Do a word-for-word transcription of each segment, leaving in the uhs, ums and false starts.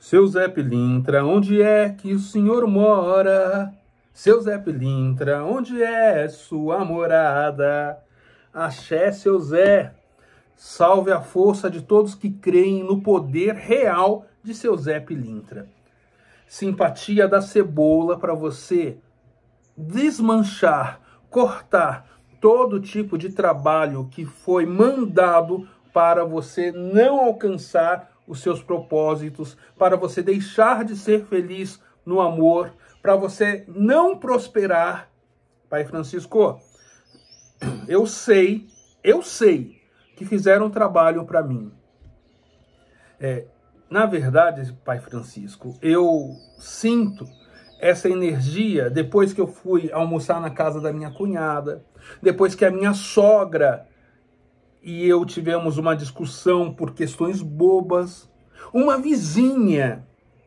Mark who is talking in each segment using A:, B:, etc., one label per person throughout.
A: Seu Zé Pilintra, onde é que o senhor mora? Seu Zé Pilintra, onde é sua morada? Axé, seu Zé. Salve a força de todos que creem no poder real de seu Zé Pilintra. Simpatia da cebola para você desmanchar, cortar todo tipo de trabalho que foi mandado para você não alcançar os seus propósitos, para você deixar de ser feliz no amor, para você não prosperar. Pai Francisco, eu sei, eu sei que fizeram trabalho para mim. É, na verdade, Pai Francisco, eu sinto essa energia depois que eu fui almoçar na casa da minha cunhada, depois que a minha sogra e eu tivemos uma discussão por questões bobas. Uma vizinha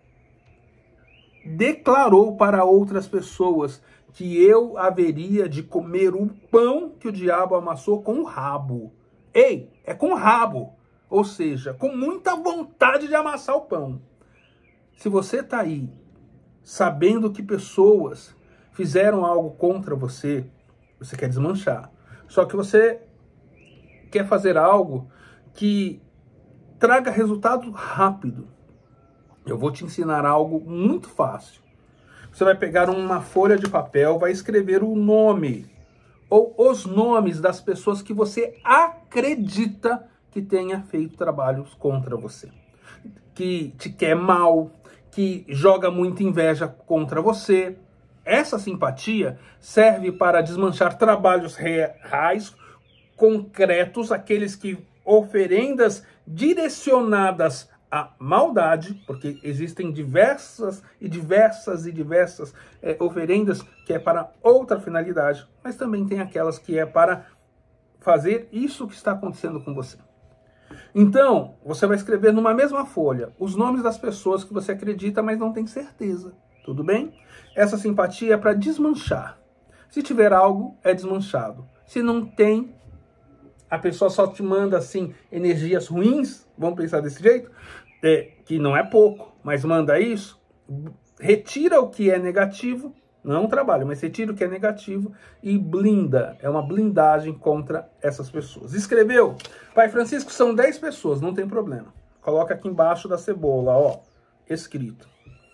A: declarou para outras pessoas que eu haveria de comer o pão que o diabo amassou com o rabo. Ei, é com o rabo. Ou seja, com muita vontade de amassar o pão. Se você está aí sabendo que pessoas fizeram algo contra você, você quer desmanchar. Só que você quer fazer algo que traga resultado rápido. Eu vou te ensinar algo muito fácil. Você vai pegar uma folha de papel, vai escrever o nome ou os nomes das pessoas que você acredita que tenha feito trabalhos contra você, que te quer mal, que joga muita inveja contra você. Essa simpatia serve para desmanchar trabalhos reais, concretos, aqueles que oferendas direcionadas à maldade, porque existem diversas e diversas e diversas é, oferendas que é para outra finalidade, mas também tem aquelas que é para fazer isso que está acontecendo com você. Então, você vai escrever numa mesma folha os nomes das pessoas que você acredita, mas não tem certeza. Tudo bem? Essa simpatia é para desmanchar. Se tiver algo, é desmanchado. Se não tem, a pessoa só te manda, assim, energias ruins, vamos pensar desse jeito, é, que não é pouco, mas manda isso, retira o que é negativo, não é um trabalho, mas retira o que é negativo e blinda, é uma blindagem contra essas pessoas. Escreveu? Pai Francisco, são dez pessoas, não tem problema. Coloca aqui embaixo da cebola, ó, escrito.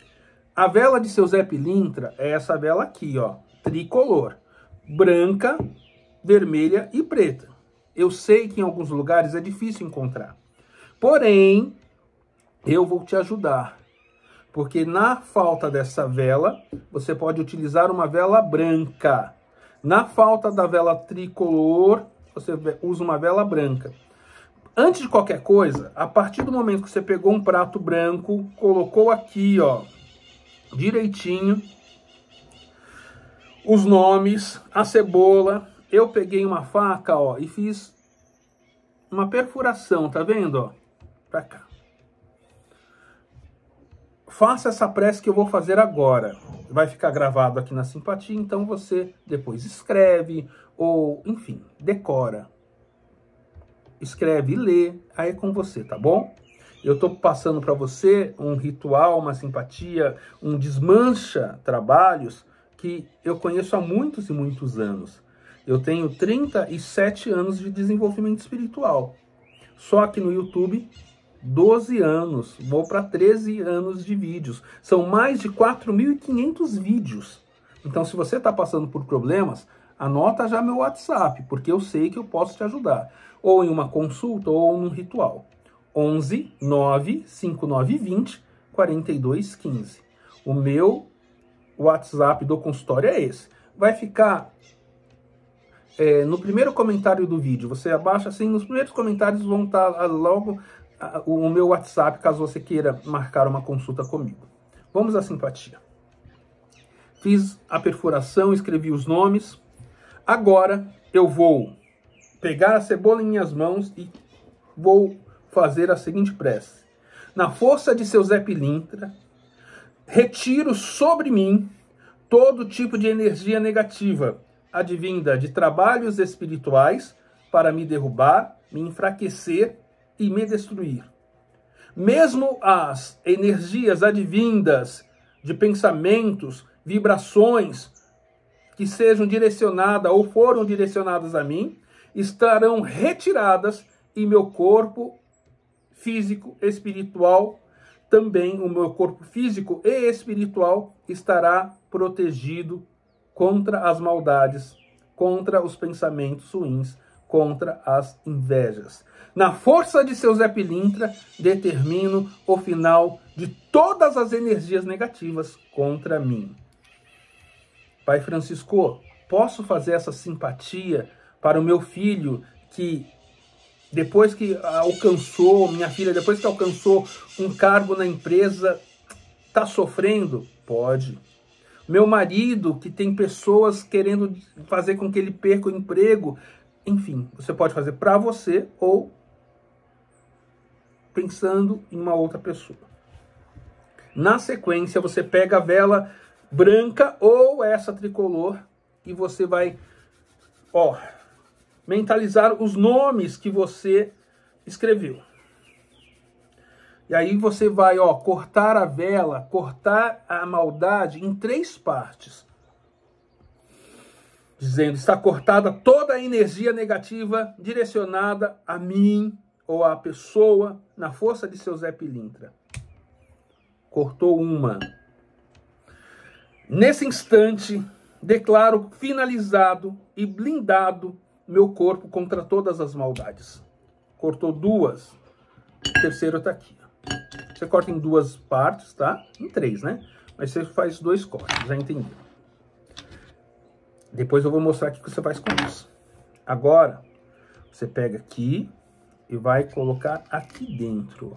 A: A vela de seu Zé Pilintra é essa vela aqui, ó, tricolor, branca, vermelha e preta. Eu sei que em alguns lugares é difícil encontrar. Porém, eu vou te ajudar. Porque na falta dessa vela, você pode utilizar uma vela branca. Na falta da vela tricolor, você usa uma vela branca. Antes de qualquer coisa, a partir do momento que você pegou um prato branco, colocou aqui, ó, direitinho, os nomes, a cebola. Eu peguei uma faca, ó, e fiz uma perfuração, tá vendo, ó? Pra cá. Faça essa prece que eu vou fazer agora. Vai ficar gravado aqui na simpatia, então você depois escreve, ou, enfim, decora. Escreve e lê, aí é com você, tá bom? Eu tô passando para você um ritual, uma simpatia, um desmancha trabalhos que eu conheço há muitos e muitos anos. Eu tenho trinta e sete anos de desenvolvimento espiritual. Só que no YouTube, doze anos. Vou para treze anos de vídeos. São mais de quatro mil e quinhentos vídeos. Então, se você está passando por problemas, anota já meu WhatsApp, porque eu sei que eu posso te ajudar. Ou em uma consulta ou num ritual. onze nove cinco nove dois zero quatro dois um cinco. O meu WhatsApp do consultório é esse. Vai ficar... É, no primeiro comentário do vídeo, você abaixa assim, nos primeiros comentários vão estar logo a, o, o meu WhatsApp, caso você queira marcar uma consulta comigo. Vamos à simpatia. Fiz a perfuração, escrevi os nomes. Agora eu vou pegar a cebola em minhas mãos e vou fazer a seguinte prece. Na força de seu Zé Pilintra, retiro sobre mim todo tipo de energia negativa, advinda de trabalhos espirituais para me derrubar, me enfraquecer e me destruir. Mesmo as energias advindas de pensamentos, vibrações que sejam direcionadas ou foram direcionadas a mim, estarão retiradas e meu corpo físico, espiritual, também o meu corpo físico e espiritual estará protegido contra as maldades, contra os pensamentos ruins, contra as invejas. Na força de seu Zé Pilintra, determino o final de todas as energias negativas contra mim. Pai Francisco, posso fazer essa simpatia para o meu filho que, depois que alcançou, minha filha, depois que alcançou um cargo na empresa, está sofrendo? Pode. Meu marido, que tem pessoas querendo fazer com que ele perca o emprego. Enfim, você pode fazer para você ou pensando em uma outra pessoa. Na sequência, você pega a vela branca ou essa tricolor e você vai, ó, mentalizar os nomes que você escreveu. E aí você vai, ó, cortar a vela, cortar a maldade em três partes. Dizendo, está cortada toda a energia negativa direcionada a mim ou à pessoa na força de seu Zé Pilintra. Cortou uma. Nesse instante, declaro finalizado e blindado meu corpo contra todas as maldades. Cortou duas. O terceiro está aqui. Você corta em duas partes, tá? Em três, né? Mas você faz dois cortes, já entendeu? Depois eu vou mostrar o que você faz com isso. Agora, você pega aqui e vai colocar aqui dentro.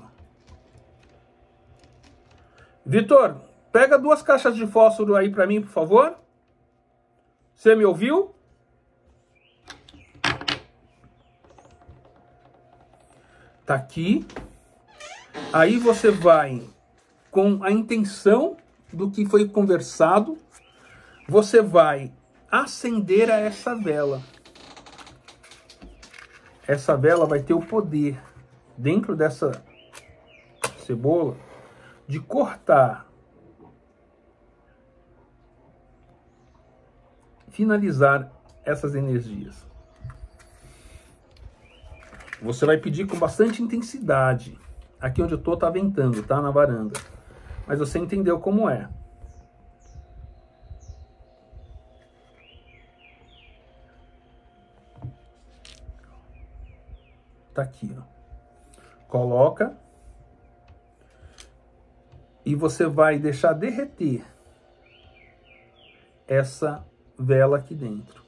A: Vitor, pega duas caixas de fósforo aí para mim, por favor. Você me ouviu? Tá aqui. Aí você vai, com a intenção do que foi conversado, você vai acender a essa vela. Essa vela vai ter o poder, dentro dessa cebola, de cortar, finalizar essas energias. Você vai pedir com bastante intensidade. Aqui onde eu tô tá ventando, tá? Na varanda. Mas você entendeu como é. Tá aqui, ó. Coloca. E você vai deixar derreter essa vela aqui dentro.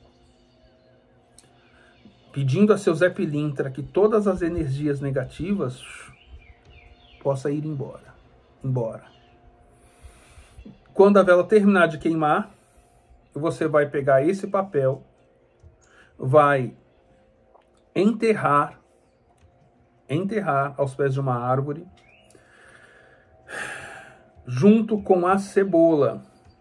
A: Pedindo a seu Zé Pilintra que todas as energias negativas possa ir embora. Embora. Quando a vela terminar de queimar, você vai pegar esse papel, vai enterrar, enterrar aos pés de uma árvore, junto com a cebola.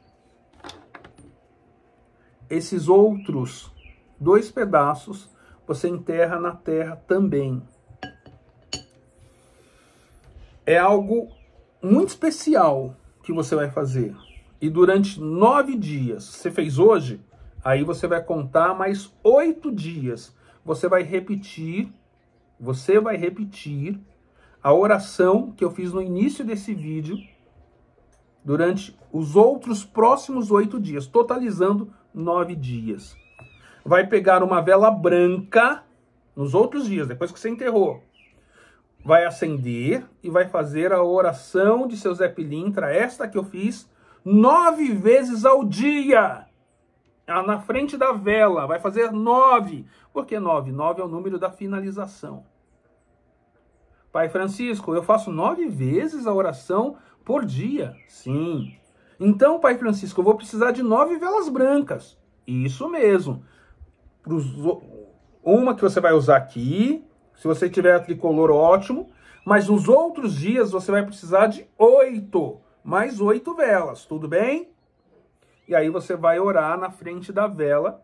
A: Esses outros dois pedaços você enterra na terra também. É algo muito especial que você vai fazer. E durante nove dias, você fez hoje, aí você vai contar mais oito dias. Você vai repetir, você vai repetir a oração que eu fiz no início desse vídeo durante os outros próximos oito dias, totalizando nove dias. Vai pegar uma vela branca nos outros dias, depois que você enterrou. Vai acender e vai fazer a oração de seu Zé Pilintra, esta que eu fiz, nove vezes ao dia. Na frente da vela, vai fazer nove. Por que nove? Nove é o número da finalização. Pai Francisco, eu faço nove vezes a oração por dia? Sim. Então, Pai Francisco, eu vou precisar de nove velas brancas. Isso mesmo. Uma que você vai usar aqui. Se você tiver a tricolor, ótimo. Mas nos outros dias você vai precisar de oito. Mais oito velas, tudo bem? E aí você vai orar na frente da vela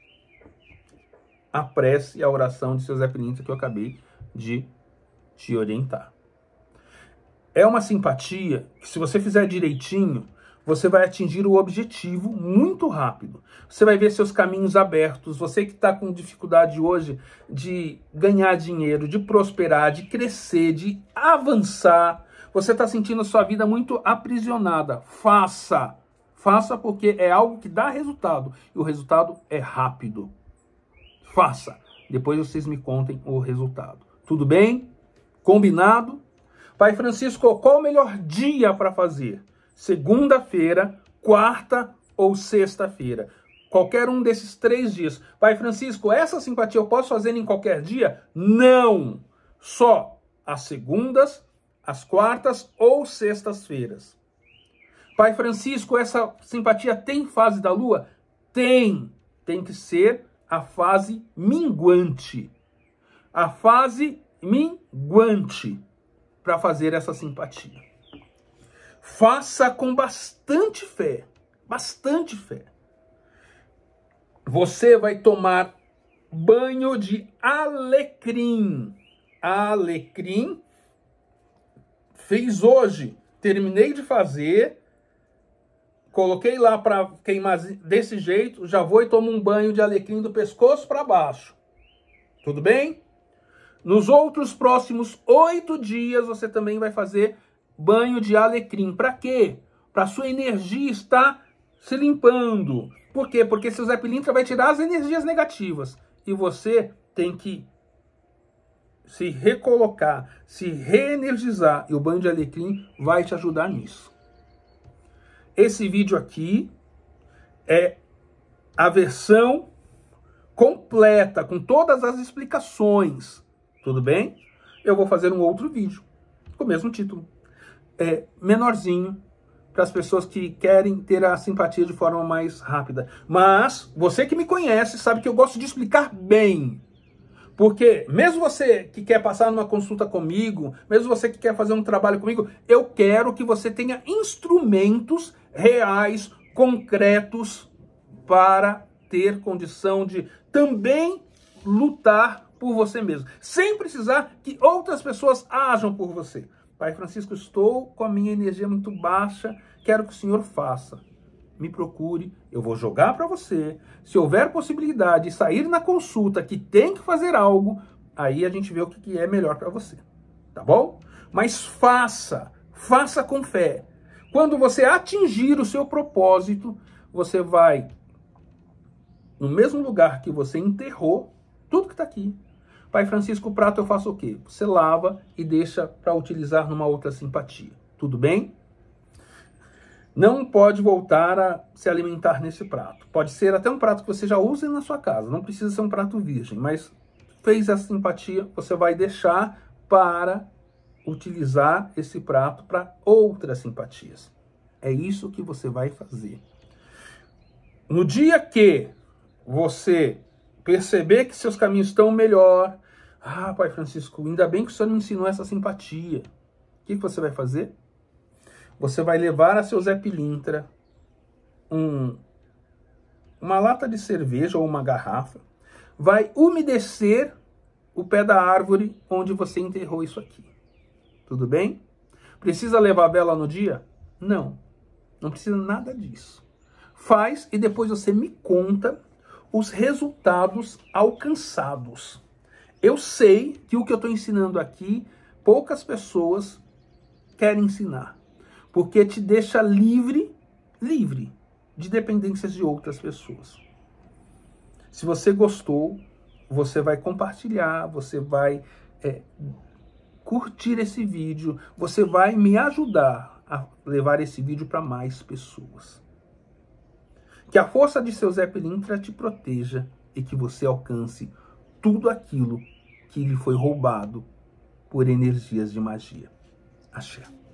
A: a prece e a oração de seu Zé Pilintra que eu acabei de te orientar. É uma simpatia que, se você fizer direitinho, você vai atingir o objetivo muito rápido. Você vai ver seus caminhos abertos. Você que está com dificuldade hoje de ganhar dinheiro, de prosperar, de crescer, de avançar. Você está sentindo a sua vida muito aprisionada. Faça. Faça, porque é algo que dá resultado. E o resultado é rápido. Faça. Depois vocês me contem o resultado. Tudo bem? Combinado? Pai Francisco, qual o melhor dia para fazer? Segunda-feira, quarta ou sexta-feira. Qualquer um desses três dias. Pai Francisco, essa simpatia eu posso fazer em qualquer dia? Não! Só às segundas, às quartas ou sextas-feiras. Pai Francisco, essa simpatia tem fase da lua? Tem! Tem que ser a fase minguante. A fase minguante para fazer essa simpatia. Faça com bastante fé, bastante fé. Você vai tomar banho de alecrim. Alecrim. Fiz hoje, terminei de fazer, coloquei lá para queimar desse jeito, já vou e tomo um banho de alecrim do pescoço para baixo. Tudo bem? Nos outros próximos oito dias, você também vai fazer banho de alecrim. Para quê? Para sua energia estar se limpando. Por quê? Porque seu Zé Pilintra vai tirar as energias negativas. E você tem que se recolocar, se reenergizar. E o banho de alecrim vai te ajudar nisso. Esse vídeo aqui é a versão completa, com todas as explicações. Tudo bem? Eu vou fazer um outro vídeo com o mesmo título. É menorzinho, para as pessoas que querem ter a simpatia de forma mais rápida. Mas você que me conhece sabe que eu gosto de explicar bem. Porque mesmo você que quer passar numa consulta comigo, mesmo você que quer fazer um trabalho comigo, eu quero que você tenha instrumentos reais, concretos, para ter condição de também lutar por você mesmo, sem precisar que outras pessoas ajam por você. Pai Francisco, estou com a minha energia muito baixa, quero que o senhor faça. Me procure, eu vou jogar para você. Se houver possibilidade de sair na consulta que tem que fazer algo, aí a gente vê o que é melhor para você. Tá bom? Mas faça, faça com fé. Quando você atingir o seu propósito, você vai no mesmo lugar que você enterrou tudo que está aqui. Pai Francisco, o prato eu faço o quê? Você lava e deixa para utilizar numa outra simpatia. Tudo bem? Não pode voltar a se alimentar nesse prato. Pode ser até um prato que você já usa na sua casa. Não precisa ser um prato virgem. Mas fez essa simpatia, você vai deixar para utilizar esse prato para outras simpatias. É isso que você vai fazer. No dia que você perceber que seus caminhos estão melhor, ah, Pai Francisco, ainda bem que o senhor me ensinou essa simpatia. O que você vai fazer? Você vai levar a seu Zé Pilintra um, uma lata de cerveja ou uma garrafa, vai umedecer o pé da árvore onde você enterrou isso aqui. Tudo bem? Precisa levar a vela no dia? Não. Não precisa nada disso. Faz e depois você me conta os resultados alcançados. Eu sei que o que eu estou ensinando aqui, poucas pessoas querem ensinar. Porque te deixa livre, livre de dependências de outras pessoas. Se você gostou, você vai compartilhar, você vai é, curtir esse vídeo, você vai me ajudar a levar esse vídeo para mais pessoas. Que a força de seu Zé Pilintra te proteja e que você alcance tudo aquilo que lhe foi roubado por energias de magia. Axé.